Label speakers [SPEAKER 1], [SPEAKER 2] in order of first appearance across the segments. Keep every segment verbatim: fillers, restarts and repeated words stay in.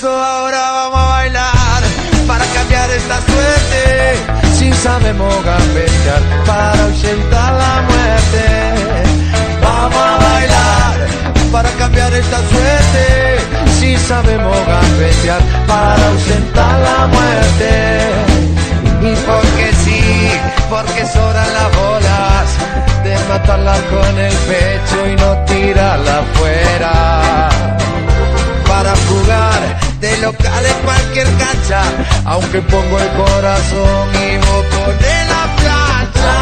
[SPEAKER 1] eso ahora vamos a bailar para cambiar esta suerte. Si sabemos gambetear para ahuyentar la muerte. Vamos a bailar para cambiar esta suerte. Si sabemos gambetear para ahuyentar la muerte. Y porque sí, porque sobran las bolas de matarla con el pecho y no tirarla afuera. Para jugar de local en cualquier cancha, aunque pongo el corazón y vos ponés la plancha.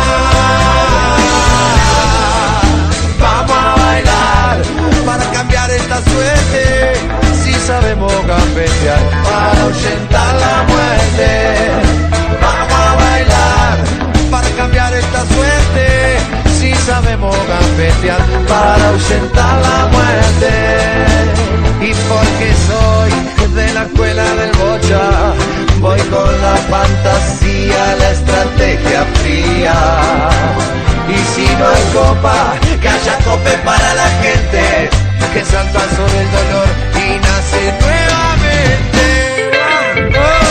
[SPEAKER 1] Vamos a bailar para cambiar esta suerte. Si sabemos gambetear para ahuyentar la muerte. Vamos a bailar para cambiar esta suerte. Si sabemos gambetear para ahuyentar la muerte. Y porque soy de la escuela del bocha, voy con la fantasía, la estrategia fría. Y si no hay copa, que haya cope para la gente que salta sobre el dolor y nace nuevamente. ¡Oh!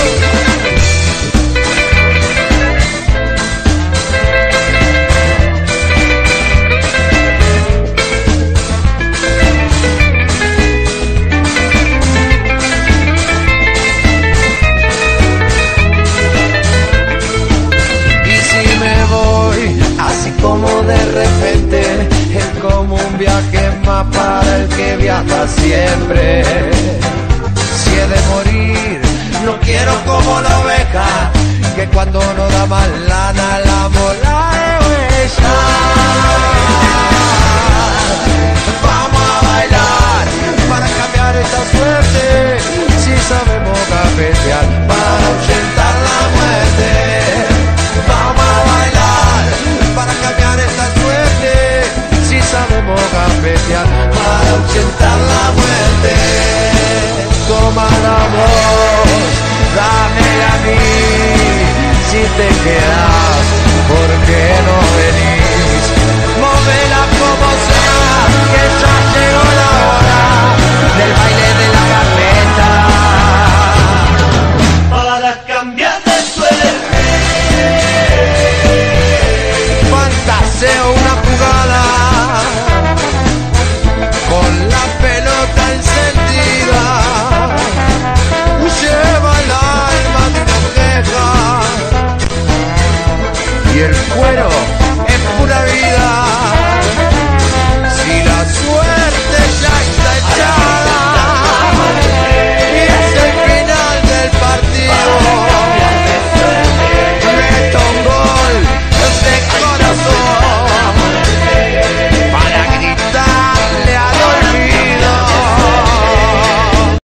[SPEAKER 1] Como de repente es como un viaje más para el que viaja siempre. Si he de morir, no quiero como la oveja, que cuando no da más lana la mola de huella. Vamos a bailar para cambiar esta suerte. Si sabemos gambetear para ahuyentar la muerte. Vamos a bailar para cambiar esta suerte. Si sabemos gambetear para ahuyentar la muerte. Toma la voz, dámela a mí. Si te quedas